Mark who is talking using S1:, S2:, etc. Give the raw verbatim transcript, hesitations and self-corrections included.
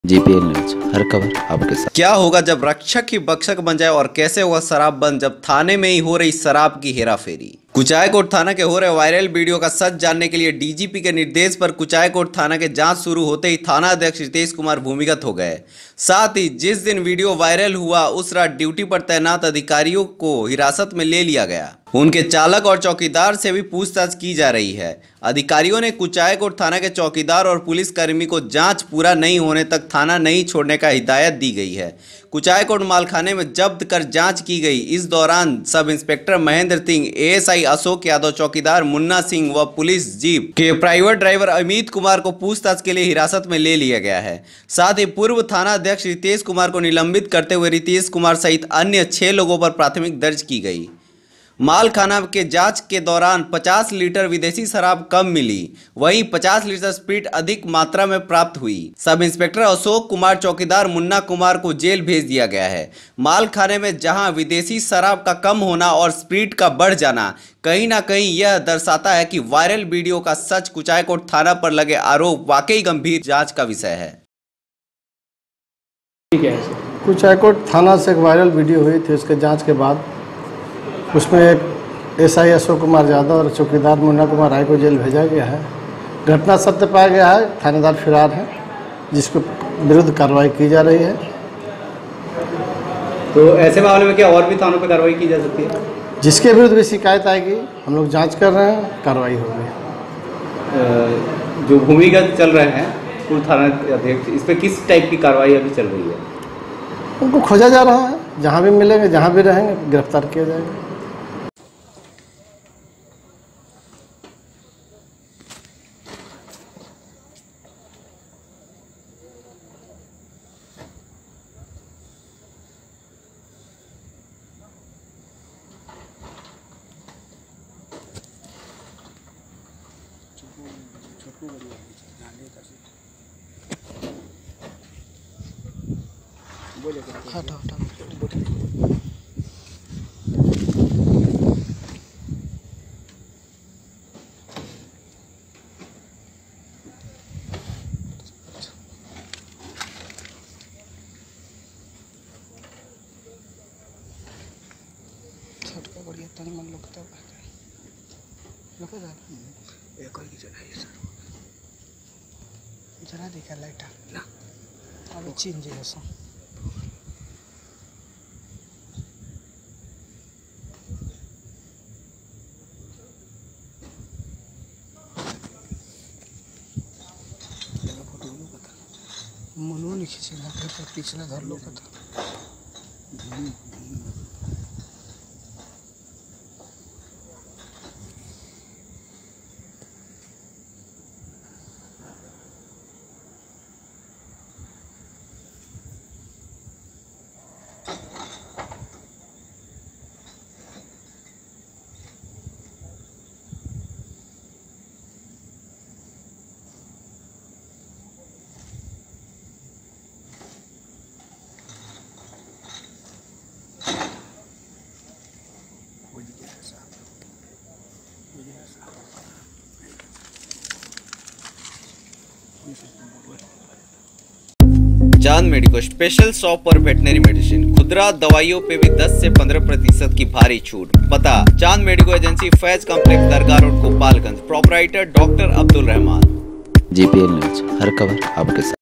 S1: GPL news, हर खबर आपके साथ।
S2: क्या होगा जब रक्षक ही भक्षक बन जाए और कैसे होगा शराब बंद जब थाने में ही हो रही शराब की हेराफेरी। कुचायकोट थाना के हो रहे वायरल वीडियो का सच जानने के लिए डीजीपी के निर्देश पर कुचायकोट थाना के जांच शुरू होते ही थाना अध्यक्ष रितेश कुमार भूमिगत हो गए। साथ ही जिस दिन वीडियो वायरल हुआ उस रात ड्यूटी पर तैनात अधिकारियों को हिरासत में ले लिया गया। उनके चालक और चौकीदार से भी पूछताछ की जा रही है। अधिकारियों ने कुचायकोट थाना के चौकीदार और पुलिसकर्मी को जांच पूरा नहीं होने तक थाना नहीं छोड़ने का हिदायत दी गई है। कुचायकोट मालखाने में जब्त कर जांच की गई। इस दौरान sub inspector Mahendra Singh, ASI Ashok Yadav, चौकीदार मुन्ना सिंह व पुलिस जीप के प्राइवेट ड्राइवर अमित कुमार को पूछताछ के लिए हिरासत में ले लिया गया है। साथ ही पूर्व थाना अध्यक्ष रितेश कुमार को निलंबित करते हुए रितेश कुमार सहित अन्य छह लोगों पर प्राथमिक दर्ज की गई। मालखाना के जांच के दौरान पचास लीटर विदेशी शराब कम मिली, वहीं पचास लीटर स्प्रिट अधिक मात्रा में प्राप्त हुई। सब इंस्पेक्टर अशोक कुमार, चौकीदार मुन्ना कुमार को जेल भेज दिया गया है। मालखाने में जहां विदेशी शराब का कम होना और स्प्रिट का बढ़ जाना कहीं ना कहीं यह दर्शाता है कि वायरल वीडियो का सच। कुचायकोट थाना पर लगे आरोप वाकई गंभीर जाँच का विषय है।
S3: कुचायकोट थाना से एक वायरल वीडियो हुई थी, उसके जाँच के बाद उसमें एक एसआई अशोक कुमार यादव और चौकीदार मुन्ना कुमार राय को जेल भेजा गया है। घटना सत्य पाया गया है, थानेदार फरार है, जिसके विरुद्ध कार्रवाई की जा रही है।
S4: तो ऐसे मामले में क्या और भी थानों पर कार्रवाई की जा सकती है?
S3: जिसके विरुद्ध भी शिकायत आएगी हम लोग जांच कर रहे हैं, कार्रवाई होगी।
S4: जो भूमिगत चल रहे हैं पूर्व थाना अध्यक्ष, इस पर किस टाइप की कार्रवाई अभी चल रही है?
S3: उनको खोजा जा रहा है, जहाँ भी मिलेंगे, जहाँ भी रहेंगे गिरफ्तार किया जाएगा। हटा हटा छटका बढ़िया तनी मन लोग तब लोग जा एक और की जगह है सर जरा देखा लाइट ना अभी चेंज है सो मनो नहीं खींचेगा फिर पिछला धर लो का था।
S2: चांद मेडिको स्पेशल शॉप पर वेटनरी मेडिसिन, खुदरा दवाइयों पे भी दस से पंद्रह प्रतिशत की भारी छूट। पता Chand medico agency, Faiz complex, Dargah road, Gopalganj. Proprietor doctor Abdul Rahman.
S1: GPL news, हर खबर आपके साथ।